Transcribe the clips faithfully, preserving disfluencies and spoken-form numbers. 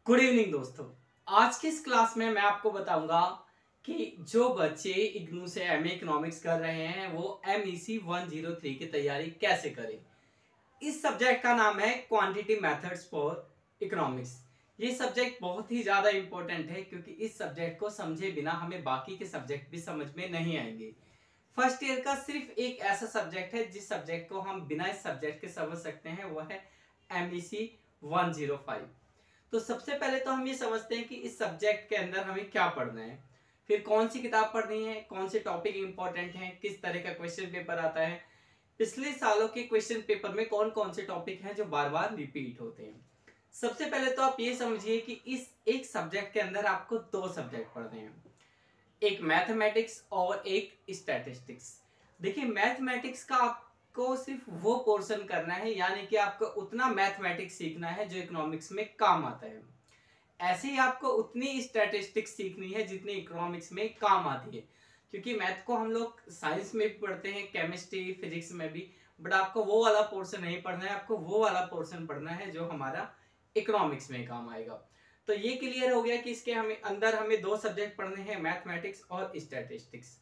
Good evening दोस्तों। आज की इस क्लास में मैं आपको बताऊंगा कि जो बच्चे इग्नू से एमए इकोनॉमिक्स कर रहे हैं वो एमईसी वन ज़ीरो थ्री की तैयारी कैसे करें। इस सब्जेक्ट का नाम है क्वांटिटी मेथड्स फॉर इकोनॉमिक्स। ये सब्जेक्ट बहुत ही ज़्यादा इंपॉर्टेंट है क्योंकि इस सब्जेक्ट को समझे बिना हमें बाकी के सब्जेक्ट भी समझ में नहीं आएंगे। फर्स्ट ईयर का सिर्फ एक ऐसा सब्जेक्ट है जिस सब्जेक्ट को हम बिना इस सब्जेक्ट के समझ सकते हैं, वो है एमईसी वन ज़ीरो फाइव। तो सबसे पहले तो हम ये समझते हैं कि इस सब्जेक्ट के अंदर हमें क्या पढ़ना है, फिर कौन सी किताब पढ़नी है, कौन से टॉपिक इंपॉर्टेंट हैं, किस तरह का क्वेश्चन पेपर आता है, पिछले सालों के क्वेश्चन पेपर में कौन कौन से टॉपिक हैं जो बार बार रिपीट होते हैं। सबसे पहले तो आप ये समझिए कि इस एक सब्जेक्ट के अंदर आपको दो सब्जेक्ट पढ़ने हैं, एक मैथमेटिक्स और एक स्टैटिस्टिक्स। देखिए मैथमेटिक्स का आपको सिर्फ वो पोर्शन करना है, यानी कि आपको उतना मैथमेटिक्स सीखना है जो इकोनॉमिक्स में काम आता है। ऐसे ही आपको उतनी स्टैटिस्टिक्स सीखनी है जितनी इकोनॉमिक्स में काम आती है, क्योंकि मैथ को हम लोग साइंस में भी पढ़ते हैं, केमिस्ट्री फिजिक्स में भी, बट आपको वो वाला पोर्शन नहीं पढ़ना है, आपको वो वाला पोर्शन पढ़ना है जो हमारा इकोनॉमिक्स में काम आएगा। तो ये क्लियर हो गया कि इसके हमें अंदर हमें दो सब्जेक्ट पढ़ने हैं, मैथमेटिक्स और स्टैटिस्टिक्स।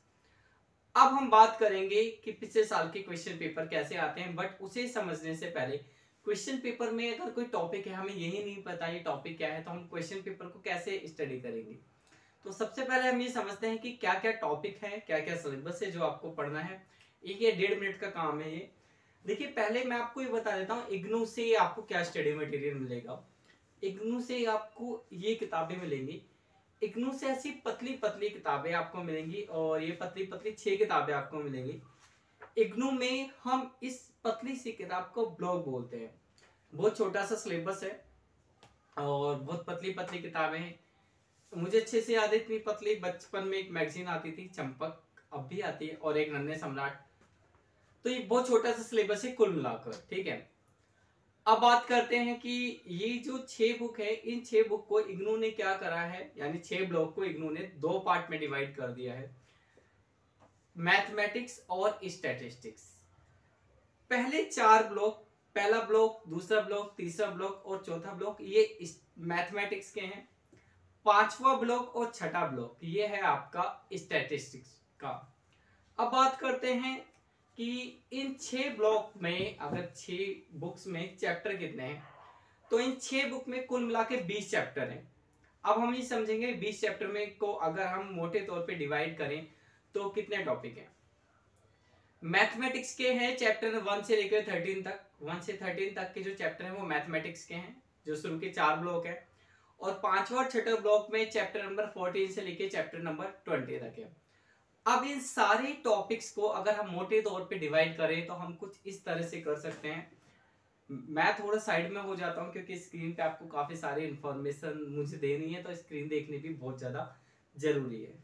अब हम बात करेंगे कि पिछले साल के क्वेश्चन पेपर कैसे आते हैं, बट उसे समझने से पहले क्वेश्चन पेपर में अगर कोई टॉपिक है, हमें यही नहीं पता ये टॉपिक क्या है, तो हम क्वेश्चन पेपर को कैसे स्टडी करेंगे। तो सबसे पहले हम ये समझते हैं कि क्या क्या टॉपिक है, क्या क्या सिलेबस है जो आपको पढ़ना है। एक ये डेढ़ मिनट का काम है ये। देखिए पहले मैं आपको ये बता देता हूँ इग्नू से आपको क्या स्टडी मटेरियल मिलेगा। इग्नू से आपको ये किताबें मिलेंगी, इग्नू से ऐसी पतली पतली किताबें आपको मिलेंगी, और ये पतली पतली छह किताबें आपको मिलेंगी। इग्नू में हम इस पतली सी किताब को ब्लॉक बोलते हैं। बहुत छोटा सा सिलेबस है और बहुत पतली पतली किताबें हैं। मुझे अच्छे से याद है, इतनी पतली, बचपन में एक मैगजीन आती थी चंपक, अब भी आती है, और एक नन्हे सम्राट। तो ये बहुत छोटा सा सिलेबस है कुल मिलाकर, ठीक है। अब बात करते हैं कि ये जो छह बुक है, इन छह बुक को इग्नू ने क्या करा है, यानी छह ब्लॉक को इग्नू ने दो पार्ट में डिवाइड कर दिया है, मैथमेटिक्स और स्टैटिस्टिक्स। पहले चार ब्लॉक, पहला ब्लॉक, दूसरा ब्लॉक, तीसरा ब्लॉक और चौथा ब्लॉक, ये मैथमेटिक्स के हैं। पांचवा ब्लॉक और छठा ब्लॉक ये है आपका स्टैटिस्टिक्स का। अब बात करते हैं कि इन छह ब्लॉक में अगर छह बुक्स में चैप्टर कितने हैं, तो इन छह बुक में कुल मिला के बीस चैप्टर हैं। अब हम ये समझेंगे बीस चैप्टर में को अगर हम मोटे तौर पे डिवाइड करें तो कितने टॉपिक हैं। मैथमेटिक्स के हैं चैप्टर वन से लेकर थर्टीन तक, वन से थर्टीन तक के जो चैप्टर हैं वो मैथमेटिक्स के हैं, जो शुरू के चार ब्लॉक है। और पांचवा और छठा ब्लॉक में चैप्टर नंबर फोर्टीन से लेकर चैप्टर नंबर ट्वेंटी तक है। अब इन सारे टॉपिक्स को अगर हम मोटे तौर पे डिवाइड करें तो हम कुछ इस तरह से कर सकते हैं। मैं थोड़ा साइड में हो जाता हूँ क्योंकि स्क्रीन पे आपको काफी सारी इंफॉर्मेशन मुझे देनी है, तो स्क्रीन देखने भी बहुत ज्यादा जरूरी है।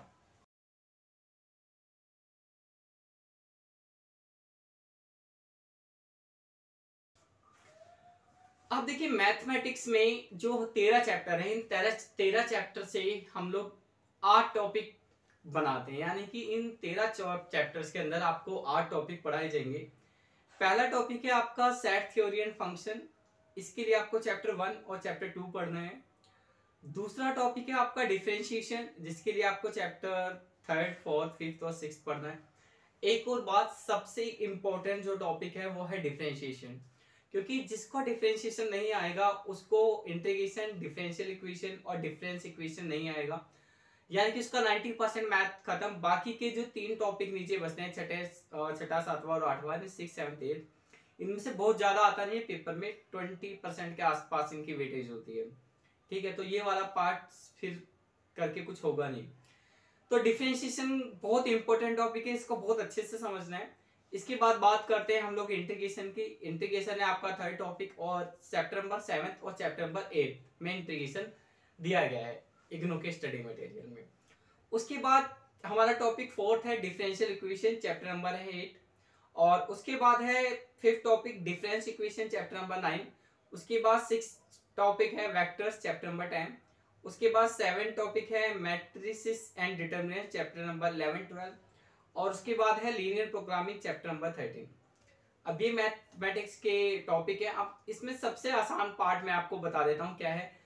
अब देखिए मैथमेटिक्स में जो तेरह चैप्टर हैं, इन तेरह तेरह चैप्टर से हम लोग आठ टॉपिक बनाते हैं, यानी कि इन तेरह चैप्टर्स के अंदर आपको आठ टॉपिक पढ़ाए जाएंगे। पहला टॉपिक है आपका सेट थ्योरी एंड फंक्शन, इसके लिए आपको चैप्टर वन और चैप्टर टू पढ़ना है। दूसरा टॉपिक है आपका डिफरेंशिएशन, जिसके लिए आपको चैप्टर थर्ड, फोर्थ, फिफ्थ और सिक्स पढ़ना है। एक और बात, सबसे इंपॉर्टेंट जो टॉपिक है वो है डिफरेंशिएशन, क्योंकि जिसको डिफरेंशिएशन नहीं आएगा उसको इंटीग्रेशन, डिफरेंशियल इक्वेशन और डिफरेंस इक्वेशन नहीं आएगा, यानी कि उसका नब्बे परसेंट मैथ खत्म। बाकी के जो तीन टॉपिक नीचे बचते हैं, छठे छठा सातवां और आठवां, सिक्स सेवन एट, इनमें से बहुत ज्यादा आता नहीं है पेपर में, ट्वेंटी परसेंट के आसपास इनकी वेटेज होती है, ठीक है। तो ये वाला पार्ट फिर करके कुछ होगा नहीं। तो डिफरेंशिएशन बहुत इंपॉर्टेंट टॉपिक है, इसको बहुत अच्छे से समझना है। इसके बाद बात करते हैं हम लोग इंटीग्रेशन की। इंटीग्रेशन है आपका थर्ड टॉपिक, और चैप्टर नंबर सेवन और चैप्टर नंबर एट में इंटीग्रेशन दिया गया है इग्नू के स्टडी मटेरियल में। उसके बाद हमारा टॉपिक फोर्थ है डिफरेंशियल इक्वेशन, चैप्टर नंबर है एट। और उसके बाद है fifth topic difference equation, chapter number nine. उसके बाद सिक्स टॉपिक है वेक्टर्स, चैप्टर नंबर टेन। उसके बाद सेवन टॉपिक है matrices and determinant, chapter number eleven twelve. और उसके बाद है linear programming, chapter number thirteen. अब ये मैथमेटिक्स के टॉपिक है। अब इसमें सबसे आसान पार्ट मैं आपको बता देता हूँ क्या है।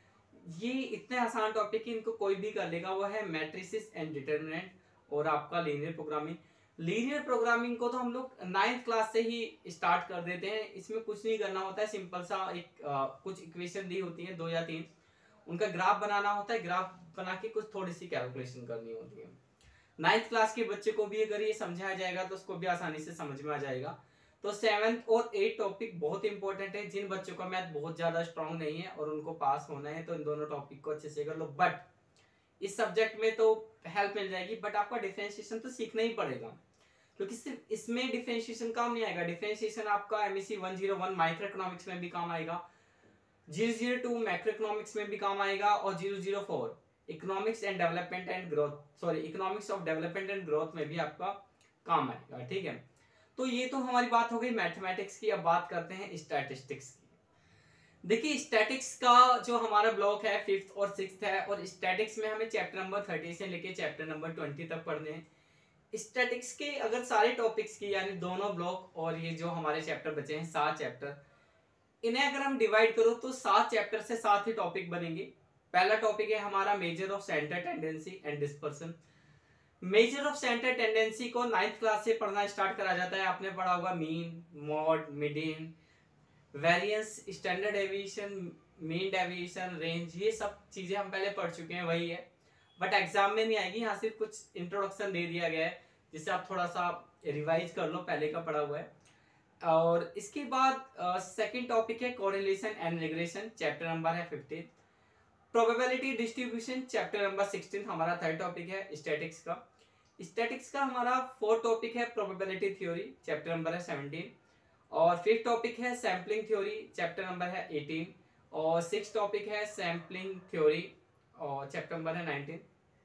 ये इतने आसान टॉपिक है, इनको कोई भी कर लेगा। वो है मैट्रिसेस एंड डिटरमिनेंट और आपका लीनियर प्रोग्रामिंग। लीनियर प्रोग्रामिंग को तो हम लोग नाइन्थ क्लास से ही स्टार्ट कर देते हैं। इसमें कुछ नहीं करना होता है, सिंपल सा एक आ, कुछ इक्वेशन दी होती है, दो या तीन, उनका ग्राफ बनाना होता है, ग्राफ बना के कुछ थोड़ी सी कैलकुलेशन करनी होती है। नाइन्थ क्लास के बच्चे को भी अगर ये समझाया जाएगा तो उसको भी आसानी से समझ में आ जाएगा। तो सेवेंथ और एट टॉपिक बहुत इंपॉर्टेंट है। जिन बच्चों का मैथ बहुत ज्यादा स्ट्रांग नहीं है और उनको पास होना है तो इन दोनों टॉपिक को अच्छे से कर लो। बट इस सब्जेक्ट में तो हेल्प मिल जाएगी, बट आपका डिफरेंशिएशन तो सीखना ही पड़ेगा, क्योंकि सिर्फ इसमें डिफरेंशिएशन काम नहीं आएगा। डिफरेंशिएशन आपका MEC one zero one micro economics में भी काम आएगा, zero zero two macro economics में भी काम आएगा, और zero zero four economics and development and growth sorry economics of development and growth में भी आपका काम आएगा। ठीक है, तो ये तो हमारी बात हो गई मैथमेटिक्स की। अब बात करते हैं स्टैटिस्टिक्स की। देखिए स्टैटिक्स का जो हमारा ब्लॉक है फिफ्थ और सिक्स्थ है, और स्टैटिक्स में हमें चैप्टर नंबर थर्टी से लेके चैप्टर नंबर ट्वेंटी तक पढ़ने हैं। स्टैटिक्स के अगर सारे टॉपिक्स की यानी दोनों ब्लॉक और ये जो हमारे चैप्टर बचे हैं सात चैप्टर, इन्हें अगर हम डिवाइड करो तो सात चैप्टर से सात ही टॉपिक बनेंगे। पहला टॉपिक है हमारा measure of centre tendency and dispersion. Measure of centre tendency को नाइन्थ क्लास से पढ़ना स्टार्ट करा जाता है। आपने पढ़ा होगा mean, mode, median, variance, standard deviation, mean deviation, range, ये सब चीजें हम पहले पढ़ चुके हैं, वही है, बट एग्जाम में नहीं आएगी। यहाँ सिर्फ कुछ इंट्रोडक्शन दे दिया गया है जिससे आप थोड़ा सा रिवाइज कर लो, पहले का पढ़ा हुआ है। और इसके बाद सेकंड टॉपिक है correlation and regression, chapter number है fifteen. Probability distribution chapter number sixteen हमारा थर्ड टॉपिक है स्टैटिक्स का। स्टैटिक्स का हमारा फोर्थ टॉपिक है प्रोबेबिलिटी थ्योरी, चैप्टर नंबर है सेवनटीन। और फिफ्थ टॉपिक है सैम्पलिंग थ्योरी, चैप्टर नंबर है एटीन। और सिक्स टॉपिक है सैम्पलिंग थ्योरी और चैप्टर नंबर है नाइनटीन।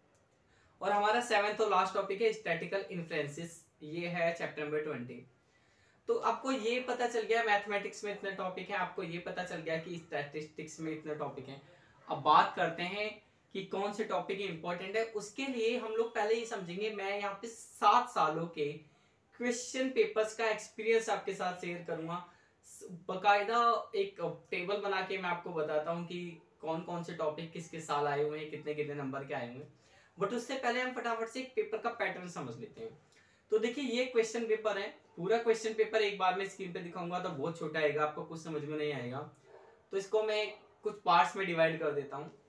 और हमारा सेवेंथ और लास्ट टॉपिक है स्टैटिकल इन्फ्लुएंसेस, ये है चैप्टर नंबर ट्वेंटी। तो आपको ये पता चल गया मैथमेटिक्स में इतने टॉपिक हैं, आपको ये पता चल गया कि स्टैटिस्टिक्स में इतने टॉपिक हैं। अब बात करते हैं कि कौन से टॉपिक इंपॉर्टेंट है। उसके लिए हम लोग पहले ये समझेंगे, मैं यहाँ पे सात सालों के क्वेश्चन पेपर्स का एक्सपीरियंस आपके साथ शेयर करूंगा। बकायदा एक टेबल बना के मैं आपको बताता हूँ कि कौन कौन से टॉपिक किस किस साल आए हुए हैं, कितने कितने नंबर के आए हुए हैं। बट उससे पहले हम फटाफट से एक पेपर का पैटर्न समझ लेते हैं। तो देखिए ये क्वेश्चन पेपर है, पूरा क्वेश्चन पेपर एक बार में स्क्रीन पे दिखाऊंगा तो बहुत छोटा आएगा, आपको कुछ समझ में नहीं आएगा। तो इसको मैं कुछ पार्ट्स में डिवाइड कर देता हूँ।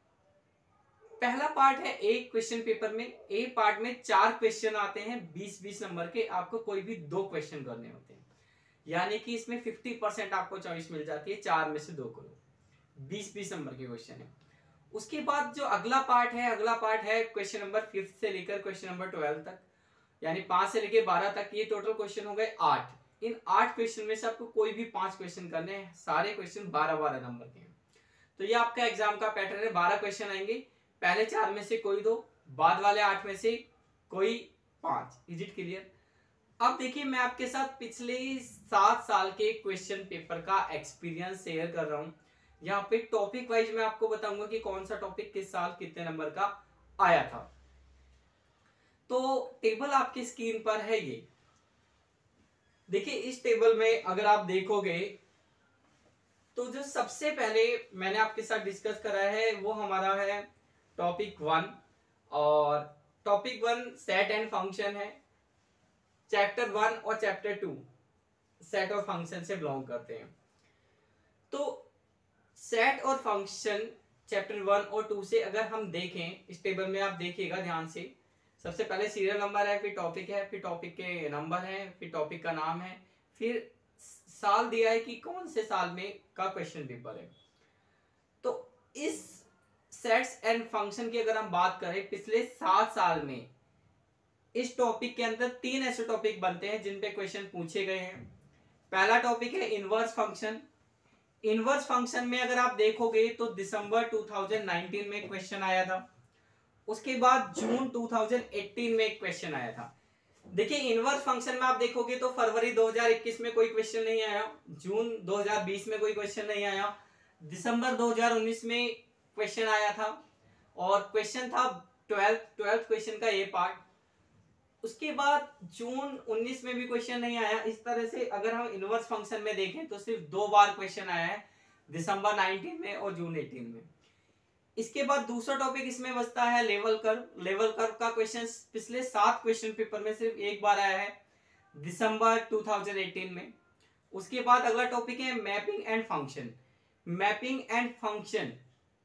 पहला पार्ट है एक क्वेश्चन पेपर में, ए पार्ट में चार क्वेश्चन आते हैं बीस बीस नंबर के, आपको कोई भी दो क्वेश्चन करने होते हैं, यानी कि इसमें फिफ्टी परसेंट आपको चॉइस मिल जाती है, चार में से दो करो, बीस बीस नंबर के क्वेश्चन है। उसके बाद जो अगला पार्ट है, अगला पार्ट है क्वेश्चन नंबर फिफ्थ से लेकर क्वेश्चन नंबर ट्वेल्व तक, यानी पांच से लेकर बारह तक, ये टोटल क्वेश्चन हो गए आठ। इन आठ क्वेश्चन में से आपको कोई भी पांच क्वेश्चन करने हैं, सारे क्वेश्चन बारह बारह नंबर के हैं। तो ये आपका एग्जाम का पैटर्न है, बारह क्वेश्चन आएंगे, पहले चार में से कोई दो, बाद वाले आठ में से कोई पांच। Is it clear? अब देखिए मैं आपके साथ पिछले सात साल के क्वेश्चन पेपर का एक्सपीरियंस शेयर कर रहा हूं। यहाँ पे टॉपिक वाइज मैं आपको बताऊंगा कि कौन सा टॉपिक किस साल कितने नंबर का आया था। तो टेबल आपकी स्क्रीन पर है ये देखिए। इस टेबल में अगर आप देखोगे तो जो सबसे पहले मैंने आपके साथ डिस्कस करा है वो हमारा है टॉपिक वन, और topic one set and function है। चैप्टर वन और चैप्टर टू सेट और फंक्शन से बिलोंग करते हैं। तो सेट और फंक्शन चैप्टर वन और टू से अगर हम देखें, इस टेबल में आप देखिएगा ध्यान से, सबसे पहले सीरियल नंबर है, फिर टॉपिक है, फिर टॉपिक के नंबर है, फिर टॉपिक का नाम है, फिर साल दिया है कि कौन से साल में का क्वेश्चन पेपर है। तो इस सेट्स एंड फंक्शन की अगर हम बात करें, पिछले सात साल में इस टॉपिक के अंदर तीन ऐसे टॉपिक बनते हैं जिन पे क्वेश्चन पूछे गए हैं। पहला टॉपिक है इनवर्स फंक्शन। इनवर्स फंक्शन में अगर आप देखोगे तो दिसंबर टू थाउजेंड नाइनटीन में क्वेश्चन आया था, उसके बाद जून टू थाउजेंड एटीन में एक क्वेश्चन आया था। देखिए इनवर्स फंक्शन में आप देखोगे तो फरवरी दो हज़ार इक्कीस में कोई क्वेश्चन नहीं आया, जून दो हज़ार बीस में कोई क्वेश्चन नहीं आया, दिसंबर दो हज़ार उन्नीस में क्वेश्चन आया था, और क्वेश्चन था ट्वेल्थ ट्वेल्थ क्वेश्चन का ये पार्ट। उसके बाद जून उन्नीस में भी क्वेश्चन नहीं आया। इस तरह से अगर हम इनवर्स फंक्शन में देखें तो सिर्फ दो बार क्वेश्चन आया है, दिसंबर नाइनटीन में और जून एटीन में। इसके बाद दूसरा टॉपिक इसमें बचता है लेवल कर्व। लेवल कर्व का क्वेश्चन पिछले सात क्वेश्चन पेपर में सिर्फ एक बार आया है, दिसंबर दो हज़ार अठारह में। उसके बाद अगला टॉपिक है mapping and function. Mapping and function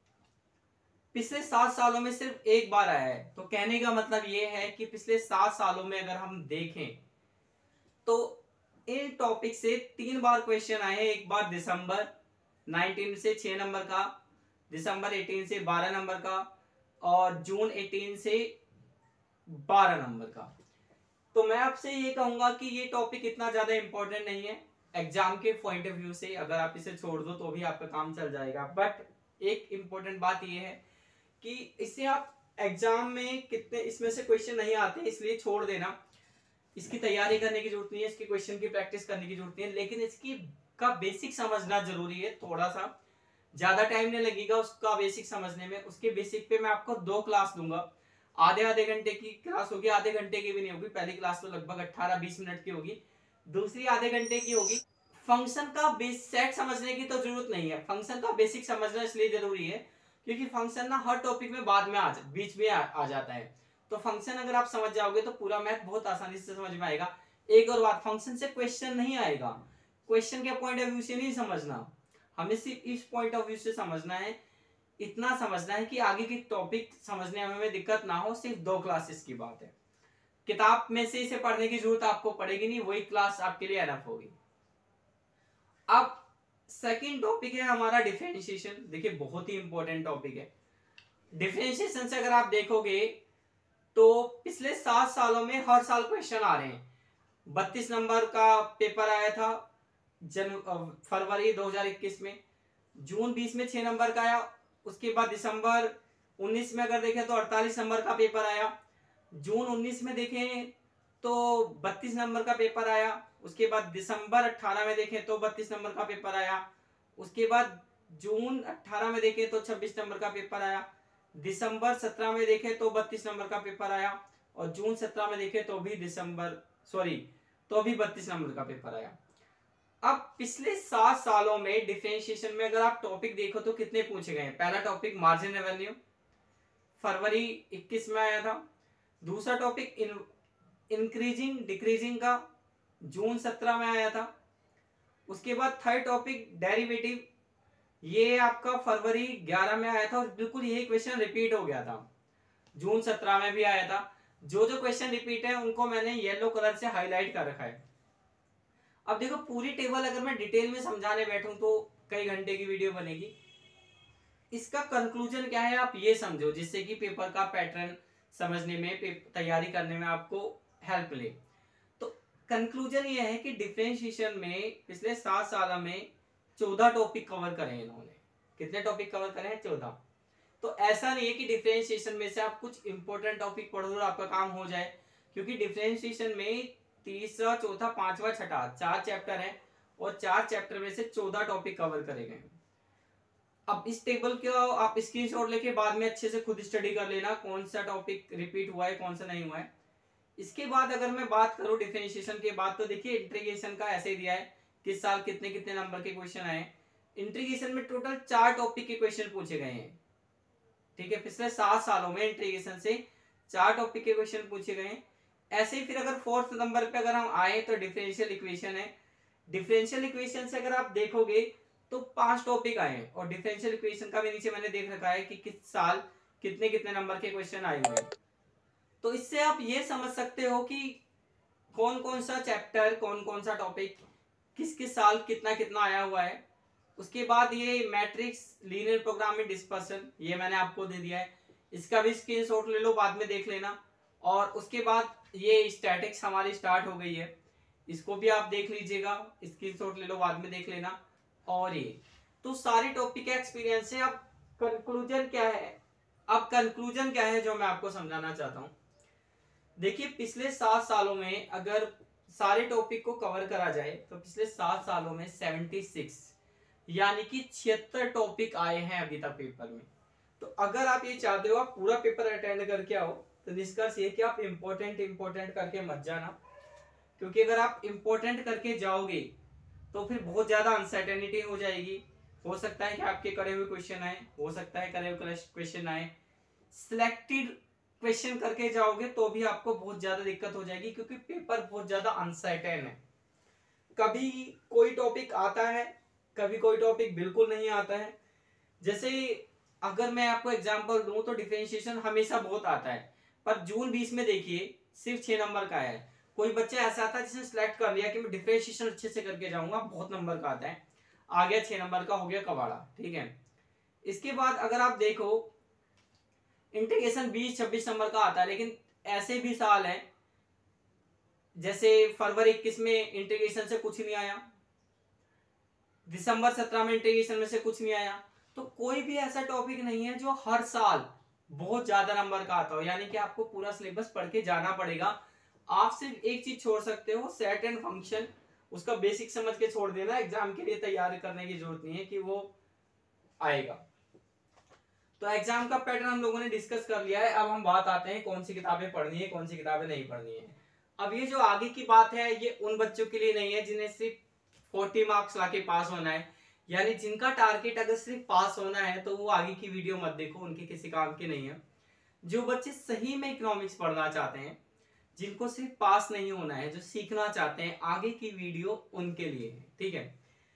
पिछले सात सालों में सिर्फ एक बार आया है। तो कहने का मतलब यह है कि पिछले सात सालों में अगर हम देखें तो इन टॉपिक से तीन बार क्वेश्चन आए हैं। एक बार दिसंबर उन्नीस से छह नंबर का, दिसंबर अठारह से बारह नंबर का, और जून अठारह से बारह नंबर का। तो मैं आपसे ये कहूंगा कि ये टॉपिक इतना ज्यादा इंपॉर्टेंट नहीं है एग्जाम के पॉइंट ऑफ व्यू से। अगर आप इसे छोड़ दो तो भी आपका काम चल जाएगा, बट एक इंपॉर्टेंट बात ये है कि इससे आप एग्जाम में कितने इसमें से क्वेश्चन नहीं आते, इसलिए छोड़ देना। इसकी तैयारी करने की जरूरत नहीं है, इसके क्वेश्चन की प्रैक्टिस करने की जरूरत नहीं है, लेकिन इसकी का बेसिक समझना जरूरी है। थोड़ा सा ज्यादा टाइम नहीं लगेगा उसका बेसिक समझने में। उसके बेसिक पे मैं आपको दो क्लास दूंगा, आधे आधे घंटे की क्लास होगी, आधे घंटे की भी नहीं होगी। पहली क्लास तो लगभग अठारह बीस मिनट की होगी, दूसरी आधे घंटे की होगी। फंक्शन का बेस सेट समझने की तो जरूरत नहीं है, फंक्शन का बेसिक समझना इसलिए जरूरी है क्योंकि फंक्शन ना हर टॉपिक में बाद में आ बीच में आ, आ जाता है। तो फंक्शन अगर आप समझ जाओगे तो पूरा मैथ बहुत आसानी से समझ में आएगा। एक और बात, फंक्शन से क्वेश्चन नहीं आएगा, क्वेश्चन के पॉइंट ऑफ व्यू से नहीं समझना, हमें सिर्फ इस पॉइंट ऑफ व्यू से समझना है। इतना समझना है कि आगे की टॉपिक समझने में हमें दिक्कत ना हो। सिर्फ दो क्लासेस की बात है, किताब में से इसे पढ़ने की जरूरत आपको पड़ेगी नहीं, वही क्लास आपके लिए एनफ होगी। अब सेकंड टॉपिक है हमारा डिफरेंशिएशन। देखिए बहुत ही इंपॉर्टेंट टॉपिक है। डिफरेंशिएशन से अगर आप देखोगे तो पिछले सात सालों में हर साल क्वेश्चन आ रहे हैं। बत्तीस नंबर का पेपर आया था जन फरवरी दो हज़ार इक्कीस में, जून बीस में छह नंबर का आया। उसके बाद दिसंबर उन्नीस में अगर देखें तो अड़तालीस नंबर का पेपर आया। जून उन्नीस में देखें तो बत्तीस नंबर का पेपर आया। उसके बाद दिसंबर अठारह में देखें तो बत्तीस नंबर का पेपर आया। उसके बाद जून अठारह में देखें तो छब्बीस नंबर का पेपर आया। दिसंबर सत्रह में देखें तो बत्तीस नंबर का पेपर आया, और जून सत्रह में देखें तो भी दिसंबर सॉरी तो भी बत्तीस नंबर का पेपर आया। अब पिछले सात सालों में डिफरेंशिएशन में अगर आप टॉपिक देखो तो कितने पूछे गए हैं। पहला टॉपिक मार्जिन रेवेन्यू, फरवरी इक्कीस में आया था। दूसरा टॉपिक इन इंक्रीजिंग डिक्रीजिंग का, जून सत्रह में आया था। उसके बाद थर्ड टॉपिक डेरिवेटिव, ये आपका फरवरी ग्यारह में आया था, और बिल्कुल यही क्वेश्चन रिपीट हो गया था, जून सत्रह में भी आया था। जो जो क्वेश्चन रिपीट है उनको मैंने येलो कलर से हाईलाइट कर रखा है। अब देखो पूरी टेबल अगर मैं डिटेल में समझाने बैठूं तो कई घंटे की वीडियो बनेगी। इसका कंक्लूजन क्या है आप ये समझो, जिससे कि पेपर का पैटर्न समझने में, तैयारी करने में आपको हेल्प मिले। तो कंक्लूजन ये है कि डिफरेंशिएशन में पिछले सात साल में चौदह टॉपिक कवर करे इन्होंने। कितने टॉपिक कवर करे हैं? चौदह। तो ऐसा नहीं है कि डिफरेंशिएशन में से आप कुछ इंपॉर्टेंट टॉपिक पढ़ लो आपका काम हो जाए, क्योंकि डिफरेंशिएशन में तीसरा चौथा पांचवा छठा चार चैप्टर हैं, और चार चैप्टर में से चौदह टॉपिक कवर करे गए। अब इस टेबल को आप स्क्रीनशॉट लेके बाद में अच्छे से खुद स्टडी कर लेना, कौन सा टॉपिक रिपीट हुआ है कौन सा नहीं हुआ है। इसके बाद अगर मैं बात करूं डिफरेंशिएशन के बाद, तो देखिए इंटीग्रेशन का ऐसे दिया है किस साल कितने कितने नंबर के क्वेश्चन आए। इंटीग्रेशन में टोटल चार टॉपिक के क्वेश्चन पूछे गए हैं, ठीक है। पिछले सात सालों में इंटीग्रेशन से चार टॉपिक के क्वेश्चन पूछे गए हैं। ऐसे ही फिर अगर फोर्थ नंबर पे अगर हम आए तो डिफरेंशियल इक्वेशन है। डिफरेंशियल इक्वेशन से अगर आप देखोगे तो पांच टॉपिक आए हैं, और डिफरेंशियल इक्वेशन का भी नीचे मैंने देख रखा है कि किस साल कितने कितने नंबर के क्वेश्चन आए हुए हैं। तो इससे आप ये समझ सकते हो कि कौन कौन सा चैप्टर कौन कौन सा टॉपिक किस किस साल कितना कितना आया हुआ है। उसके बाद ये मैट्रिक्स लीनियर प्रोग्रामिंग डिस्पर्सन ये मैंने आपको दे दिया है, इसका भी स्क्रीनशॉट ले लो बाद में देख लेना। और उसके बाद ये स्टैटिक्स हमारी स्टार्ट हो गई है, इसको भी आप देख लीजिएगा, स्क्रीनशॉट ले लो बाद में देख लेना। और ये तो सारे टॉपिक का एक्सपीरियंस है। अब कंक्लूजन क्या है अब कंक्लूजन क्या है जो मैं आपको समझाना चाहता हूं। देखिए पिछले सात सालों में अगर सारे टॉपिक को कवर करा जाए तो पिछले सात सालों में छिहत्तर यानी कि छिहत्तर टॉपिक आए हैं अभी तक पेपर में। तो अगर आप ये चाहते हो आप पूरा पेपर अटेंड करके आओ, तो निष्कर्ष ये कि आप इंपॉर्टेंट इंपॉर्टेंट करके मत जाना, क्योंकि अगर आप इंपॉर्टेंट करके जाओगे तो फिर बहुत ज्यादा अनसर्टेनिटी हो जाएगी, हो सकता है कि आपके करे हुए क्वेश्चन आए, हो सकता है करे हुए क्वेश्चन आए, सिलेक्टेड क्वेश्चन करके जाओगे तो भी आपको बहुत ज्यादा दिक्कत हो जाएगी, क्योंकि पेपर बहुत ज्यादा अनसर्टेन है। कभी कोई टॉपिक आता है, कभी कोई टॉपिक बिल्कुल नहीं आता है। जैसे अगर मैं आपको एग्जांपल दूं तो डिफरेंशिएशन हमेशा बहुत आता है, पर जून बीस में देखिए सिर्फ छह नंबर का है। कोई बच्चा ऐसा आता है जिसने सिलेक्ट कर लिया कि मैं डिफरेंशिएशन अच्छे से करके जाऊंगा, बहुत नंबर का आता है, आ गया छह नंबर का, हो गया कबाड़ा, ठीक है। इसके बाद अगर आप देखो इंटीग्रेशन बीस छब्बीस नंबर का आता है, लेकिन ऐसे भी साल है जैसे फरवरी इक्कीस में इंटीग्रेशन से कुछ नहीं आया, दिसंबर सत्रह में इंटीग्रेशन में से कुछ नहीं आया। तो कोई भी ऐसा टॉपिक नहीं है जो हर साल बहुत ज्यादा नंबर का आता हो, यानी कि आपको पूरा सिलेबस पढ़ के जाना पड़ेगा। आप सिर्फ एक चीज छोड़ सकते हो, सेट एंड फंक्शन, उसका बेसिक समझ के छोड़ देना, एग्जाम के लिए तैयारी करने की जरूरत नहीं है कि वो आएगा। तो एग्जाम का पैटर्न हम लोगों ने डिस्कस कर लिया है। अब हम बात आते हैं कौन सी किताबें पढ़नी है, कौन सी किताबें नहीं पढ़नी है। अब ये जो आगे की बात है ये उन बच्चों के लिए नहीं है जिन्हें सिर्फ चालीस मार्क्स लाके पास होना है, यानी जिनका टारगेट अगर सिर्फ पास होना है तो वो आगे की वीडियो मत देखो, उनके किसी काम की नहीं है। जो बच्चे सही में इकोनॉमिक्स पढ़ना चाहते हैं, जिनको सिर्फ पास नहीं होना है, जो सीखना चाहते हैं, आगे की वीडियो उनके लिए है, ठीक है।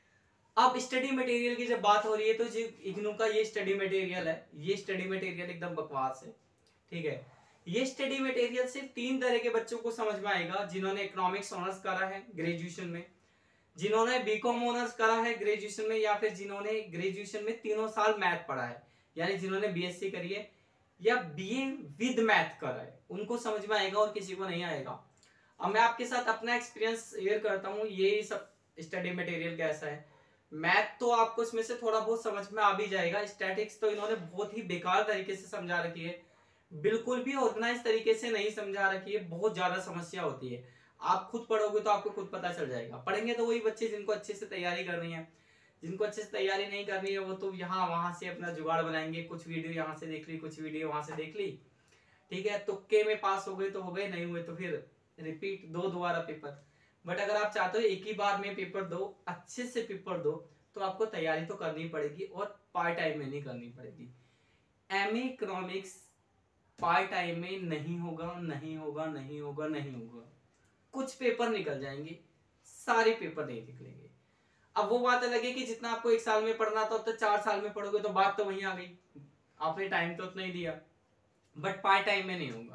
अब स्टडी मटेरियल की जब बात हो रही है तो जो इग्नू का ये स्टडी मटेरियल है, ये स्टडी मटेरियल एकदम बकवास है, ठीक है। ये स्टडी मटेरियल सिर्फ तीन तरह के बच्चों को समझ में आएगा, जिन्होंने इकोनॉमिक्स ऑनर्स करा है ग्रेजुएशन में, जिन्होंने बीकॉम ऑनर्स करा है ग्रेजुएशन में, या फिर जिन्होंने ग्रेजुएशन में तीनों साल मैथ पढ़ा है, यानी जिन्होंने बीएससी करी है या बीए विद मैथ करा है, उनको समझ में आएगा और किसी को नहीं आएगा। अब मैं आपके साथ अपना एक्सपीरियंस शेयर करता हूँ, ये सब स्टडी मटेरियल कैसा है। मैथ तो आपको इसमें से थोड़ा बहुत समझ में आ भी जाएगा, स्टैटिक्स तो इन्होंने बहुत ही बेकार तरीके से समझा रखी है, बिल्कुल भी ऑर्गेनाइज तरीके से नहीं समझा रखी है, बहुत ज्यादा समस्या होती है। आप खुद पढ़ोगे तो आपको खुद पता चल जाएगा। पढ़ेंगे तो वही बच्चे जिनको अच्छे से तैयारी करनी है, जिनको अच्छे से तैयारी नहीं करनी है वो तो यहाँ वहां से अपना जुगाड़ बनाएंगे, कुछ वीडियो यहाँ से देख ली, कुछ वीडियो वहां से देख ली, ठीक है, तुक्के में पास हो गए तो हो गए, नहीं हुए तो फिर रिपीट दो दोबारा पेपर। बट अगर आप चाहते हो एक ही बार में पेपर दो, अच्छे से पेपर दो, तो आपको तैयारी तो करनी पड़ेगी और पार्ट टाइम में नहीं करनी पड़ेगी। एमए इकोनॉमिक्स पार्ट टाइम में नहीं होगा, नहीं होगा, नहीं होगा, नहीं होगा। कुछ पेपर निकल जाएंगे, सारे पेपर नहीं निकलेंगे। अब वो बात अलग है कि जितना आपको एक साल में पढ़ना था तो चार साल में पढ़ोगे, तो बात तो वहीं आ गई, आपने टाइम तो उतना ही दिया, बट पार्ट टाइम में नहीं होगा।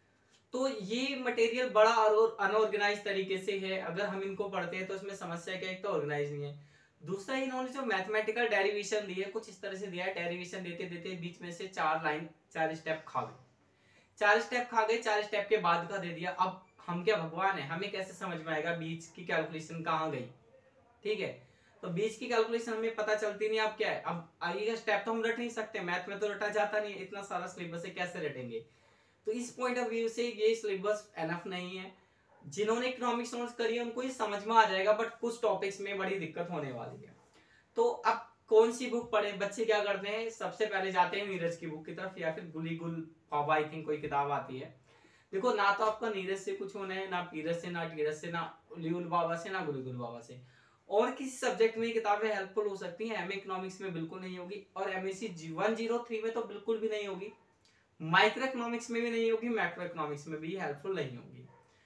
तो ये मटेरियल बड़ा और अनऑर्गेनाइज तरीके से है, अगर हम इनको पढ़ते हैं तो इसमें समस्या क्या है, एक तो ऑर्गेनाइज नहीं है, दूसरा इन्होंने जो मैथमेटिकल डेरिवेशन दी है कुछ इस तरह से दिया है, डेरिवेशन देते देते बीच में से चार लाइन चार स्टेप खा गए, चार स्टेप खा गए, चार स्टेप के बाद का दे दिया। अब हम क्या भगवान है, हमें कैसे समझ में आएगा बीच की कैलकुलेशन कहाँ गई, ठीक है। तो बीच की कैलकुलेशन हमें पता चलती नहीं, अब क्या है, अब आगे का स्टेप तो हम रट नहीं सकते, मैथ में तो रटा जाता नहीं है, इतना सारा सिलेबस है, कैसे रटेंगे। तो इस पॉइंट ऑफ व्यू से ये सिलेबस एनफ नहीं है। जिन्होंने इकोनॉमिक्स ऑनर्स करी है उनको ये समझ में आ जाएगा, बट कुछ टॉपिक्स में बड़ी दिक्कत होने वाली है। तो अब कौन सी बुक पढ़े, बच्चे क्या करते हैं, सबसे पहले जाते हैं नीरज की बुक की तरफ, या फिर गुली गुल बाबा आई थिंक कोई किताब आती है। देखो ना तो आपका नीरज से कुछ होना है, ना पीरज से, ना टीरज से, ना उलीगुल बाबा से, ना गुली गुल बाबा से। और किसी सब्जेक्ट में किताबें हेल्पफुल हो सकती हैं, एमए इकोनॉमिक्स में बिल्कुल नहीं होगी, और एमएससी वन जीरो थ्री में तो बिल्कुल भी नहीं होगी, माइक्रो इकोनॉमिक्स में भी नहीं होगी, मैक्रो इकोनॉमिक्स में भी हेल्पफुल नहीं होगी।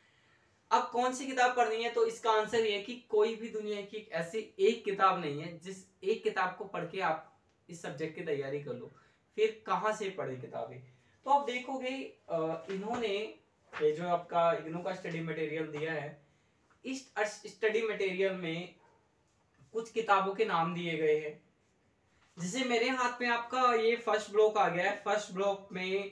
अब कौन सी किताब पढ़नी है, तो इसका आंसर ये है कि कोई भी दुनिया की ऐसी एक किताब नहीं है जिस एक किताब को पढ़ के आप इस सब्जेक्ट की तैयारी कर लो। फिर कहाँ से पढ़े किताबें, तो आप देखोगे इन्होंने ये जो आपका इग्नू का स्टडी मटेरियल दिया है, इस स्टडी मटेरियल में कुछ किताबों के नाम दिए गए हैं। जैसे मेरे हाथ में आपका ये फर्स्ट ब्लॉक आ गया है, फर्स्ट ब्लॉक में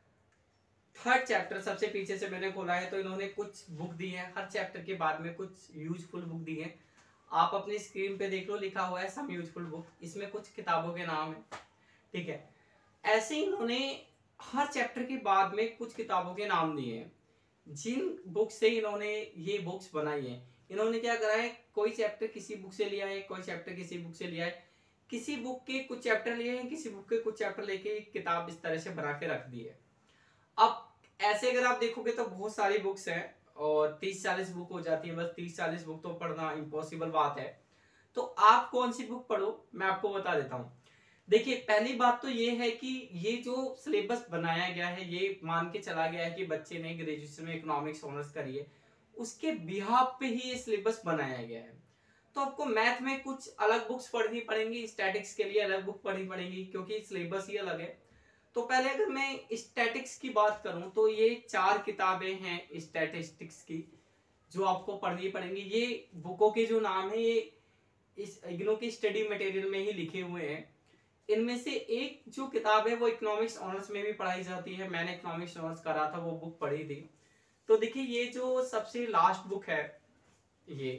थर्ड चैप्टर सबसे पीछे से मैंने खोला है, तो इन्होंने कुछ बुक दी है, हर चैप्टर के बाद में कुछ यूजफुल बुक दी है। आप अपनी स्क्रीन पे देख लो, लिखा हुआ है सम यूजफुल बुक, इसमें कुछ किताबों के नाम है, ठीक है। ऐसे इन्होंने हर चैप्टर के बाद में कुछ किताबों के नाम दिए हैं, जिन बुक से इन्होंने ये बुक्स बनाई है। इन्होंने क्या करा है, कोई चैप्टर किसी बुक से लिया है, कोई चैप्टर किसी बुक से लिया है, किसी बुक के कुछ चैप्टर लिए हैं, किसी बुक के कुछ चैप्टर लेके किताब इस तरह से बना के रख दी है। अब ऐसे अगर आप देखोगे तो बहुत सारी बुक्स हैं और तीस चालीस बुक हो जाती है, बस तीस चालीस बुक तो पढ़ना इम्पॉसिबल बात है। तो आप कौन सी बुक पढ़ो, मैं आपको बता देता हूँ। देखिए, पहली बात तो ये है कि ये जो सिलेबस बनाया गया है, ये मान के चला गया है कि बच्चे ने ग्रेजुएशन में इकोनॉमिक्स ऑनर्स करी है, उसके बिहाफ पे ही ये सिलेबस बनाया गया है। तो आपको मैथ में कुछ अलग बुक्स पढ़नी पड़ेंगी, स्टैटिक्स के लिए अलग बुक पढ़नी पड़ेगी, क्योंकि सिलेबस ही अलग है। तो पहले अगर मैं स्टैटिक्स की बात करूं तो ये चार किताबें हैं स्टैटिस्टिक्स की जो आपको पढ़नी पड़ेंगी। ये बुकों के जो नाम है ये इस इग्नो की स्टडी मटेरियल में ही लिखे हुए हैं। इनमें से एक जो किताब है वो इकोनॉमिक्स ऑनर्स में भी पढ़ाई जाती है, मैंने इकोनॉमिक्स ऑनर्स करा था, वो बुक पढ़ी थी। तो देखिए, ये जो सबसे लास्ट बुक है, ये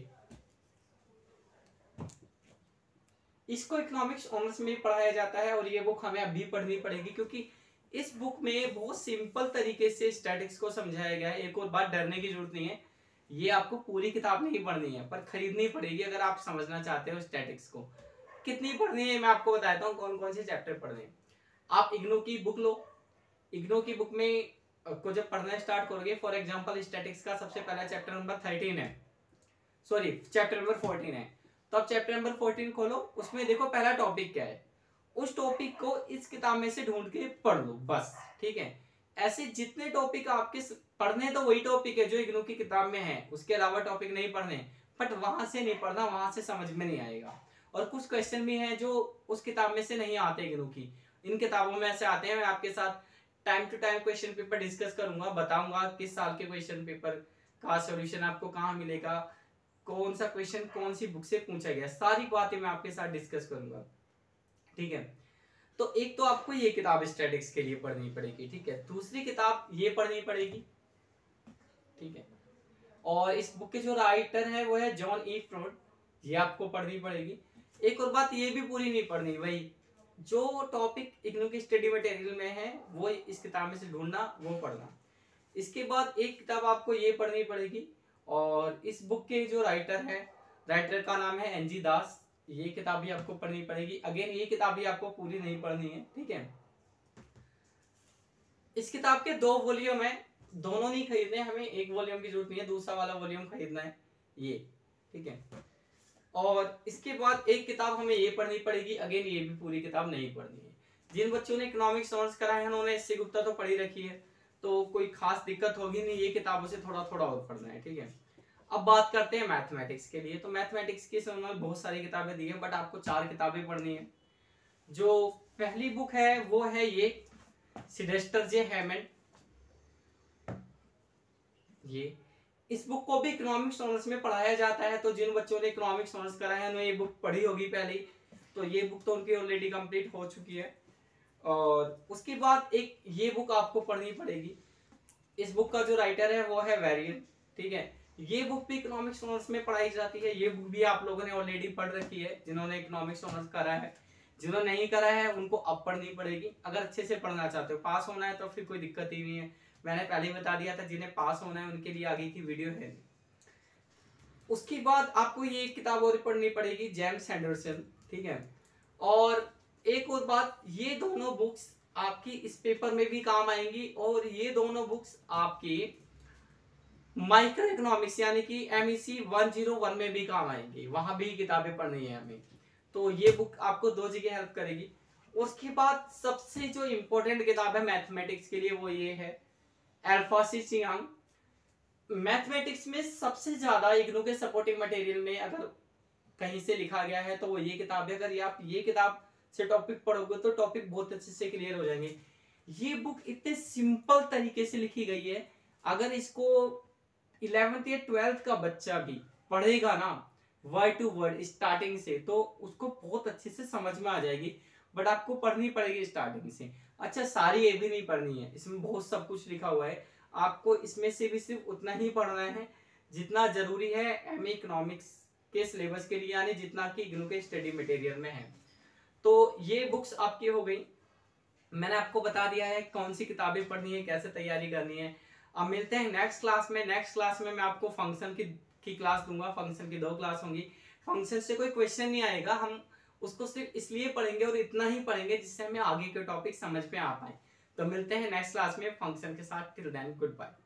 इसको इकोनॉमिक्स ऑनर्स में पढ़ाया जाता है और ये बुक हमें अभी पढ़नी पड़ेगी, क्योंकि इस बुक में बहुत सिंपल तरीके से स्टैटिक्स को समझाया गया है। एक और बात, डरने की जरूरत नहीं है, ये आपको पूरी किताब नहीं पढ़नी है, पर खरीदनी पड़ेगी अगर आप समझना चाहते हो स्टैटिक्स को। कितनी पढ़नी है मैं आपको बताता हूँ, कौन कौन से चैप्टर पढ़ने हैं। आप इग्नो की बुक लो, इग्नो की बुक में को जब पढ़ना स्टार्ट करोगे, फॉर एग्जांपल स्टैटिक्स का सबसे पहला चैप्टर नंबर थर्टीन है, सॉरी चैप्टर नंबर फोर्टीन है, तो आप चैप्टर नंबर फोर्टीन खोलो, उसमें देखो पहला टॉपिक क्या है, उस टॉपिक को इस किताब में से ढूंढ के पढ़ लो बस, ठीक है। ऐसे जितने टॉपिक आपके पढ़ने, तो वही टॉपिक है जो इग्नू की किताब में है, उसके अलावा टॉपिक नहीं पढ़ने, बट वहां से नहीं पढ़ना, वहां से समझ में नहीं आएगा। और कुछ क्वेश्चन भी हैं जो उस किताब में से नहीं आते इग्नू की, इन किताबों में ऐसे आते हैं। मैं आपके साथ time to time question paper discuss करूंगा, बताऊंगा किस साल के क्वेश्चन पेपर का सॉल्यूशन आपको कहाँ मिलेगा, कौन सा क्वेश्चन कौन सी बुक से पूछा गया, सारी बातें मैं आपके साथ डिस्कस करूंगा, ठीक है। तो एक तो आपको ये किताब स्टैटिक्स के लिए पढ़नी पड़ेगी, ठीक है। दूसरी किताब ये पढ़नी पड़ेगी, ठीक है। और इस बुक के जो राइटर है वो है जॉन ई फ्रॉड, ये आपको पढ़नी पड़ेगी। एक और बात, ये भी पूरी नहीं पढ़नी भाई, जो टॉपिक इग्नू की स्टडी मटेरियल में है वो इस किताब में से ढूंढना, वो पढ़ना। इसके बाद एक किताब आपको ये पढ़नी पड़ेगी, और इस बुक के जो राइटर है, राइटर का नाम है एन जी दास, ये किताब भी आपको पढ़नी पड़ेगी। अगेन ये किताब भी आपको पूरी नहीं पढ़नी है, ठीक है। इस किताब के दो वॉल्यूम है, दोनों नहीं खरीदने हमें, एक वॉल्यूम की जरूरत नहीं है, दूसरा वाला वॉल्यूम खरीदना है ये, ठीक है। और इसके बाद एक किताब हमें ये पढ़नी पड़ेगी, अगेन ये भी पूरी किताब नहीं पढ़नी है। जिन बच्चों ने इकोनॉमिक्स ऑनर्स करा है उन्होंने एस सी गुप्ता तो पढ़ी रखी है, तो कोई खास दिक्कत होगी नहीं, ये किताबों से थोड़ा थोड़ा और पढ़ना है, ठीक है। अब बात करते हैं मैथमेटिक्स के लिए। तो मैथमेटिक्स की उन्होंने बहुत सारी किताबें दी है, बट आपको चार किताबें पढ़नी है। जो पहली बुक है वो है ये सिलेस्टर जे हैमंड, ये इस बुक को भी इकोनॉमिक्स ऑनर्स में पढ़ाया जाता है, तो जिन बच्चों ने इकोनॉमिक्स ऑनर्स करा है उन्होंने ये बुक पढ़ी होगी पहले, तो ये बुक तो उनकी ऑलरेडी कंप्लीट हो चुकी है। और उसके बाद एक ये बुक आपको पढ़नी पड़ेगी, इस बुक का जो राइटर है वो है वेरियन, ठीक है। ये बुक भी इकोनॉमिक्स ऑनर्स में पढ़ाई जाती है, ये बुक भी आप लोगों ने ऑलरेडी पढ़ रखी है जिन्होंने इकोनॉमिक्स ऑनर्स करा है। जिन्होंने नहीं करा है उनको अब पढ़नी पड़ेगी, अगर अच्छे से पढ़ना चाहते हो, पास होना है तो फिर कोई दिक्कत ही नहीं है, मैंने पहले ही बता दिया था, जिन्हें पास होना है उनके लिए आगे की वीडियो है। उसके बाद आपको ये किताब और पढ़नी पड़ेगी, जेम्स हैंडरसन, ठीक है। और एक और बात, ये दोनों बुक्स आपकी इस पेपर में भी काम आएंगी, और ये दोनों बुक्स आपकी माइक्रो इकोनॉमिक्स यानी कि M E C one zero one में भी काम आएंगी, वहां भी किताबें पढ़नी है हमें, तो ये बुक आपको दो जगह हेल्प करेगी। उसके बाद सबसे जो इम्पोर्टेंट किताब है मैथमेटिक्स के लिए वो ये है अल्फा सी चियांग। मैथमेटिक्स में सबसे ज्यादा इग्नू के सपोर्टिंग मटेरियल में अगर कहीं से लिखा गया है तो वो ये किताब है। अगर ये आप ये किताब से टॉपिक पढ़ोगे तो टॉपिक बहुत अच्छे से क्लियर हो जाएंगे। ये बुक इतने सिंपल तरीके से लिखी गई है, अगर इसको इलेवेंथ या ट्वेल्थ का बच्चा भी पढ़ेगा ना वर्ड टू वर्ड स्टार्टिंग से, तो उसको बहुत अच्छे से समझ में आ जाएगी, बट आपको पढ़नी पड़ेगी स्टार्टिंग से। अच्छा, सारी ये भी नहीं पढ़नी है, इसमें बहुत सब कुछ लिखा हुआ है, आपको इसमें से भी सिर्फ उतना ही पढ़ना है जितना जरूरी है एमए इकोनॉमिक्स के सिलेबस के लिए, यानी जितना कि इग्नू के स्टडी मटेरियल में है। तो ये बुक्स आपकी हो गई, मैंने आपको बता दिया है कौन सी किताबें पढ़नी है, कैसे तैयारी करनी है। अब मिलते हैं नेक्स्ट क्लास में। नेक्स्ट क्लास में मैं आपको फंक्शन की की क्लास दूंगा, फंक्शन की दो क्लास होंगी। फंक्शन से कोई क्वेश्चन नहीं आएगा, हम उसको सिर्फ इसलिए पढ़ेंगे और इतना ही पढ़ेंगे जिससे हमें आगे के टॉपिक समझ में आ पाए। तो मिलते हैं नेक्स्ट क्लास में फंक्शन के साथ। Till then good bye.